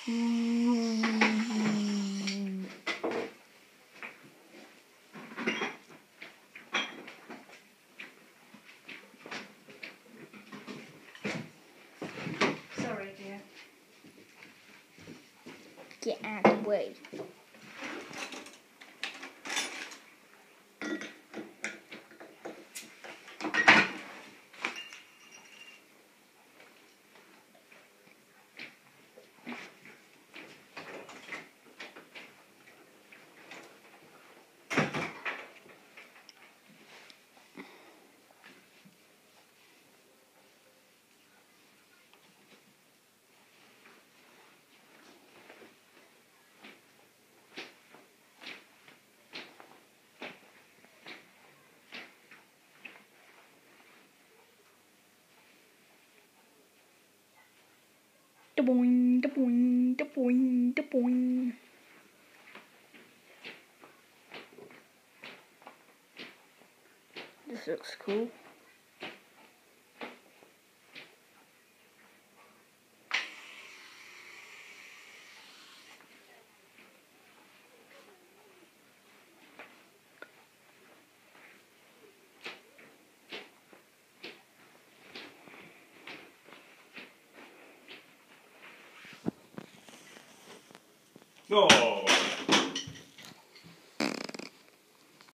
Sorry, dear. Get out of the way. Da boing, da boing, da boing, da boing. This looks cool. No.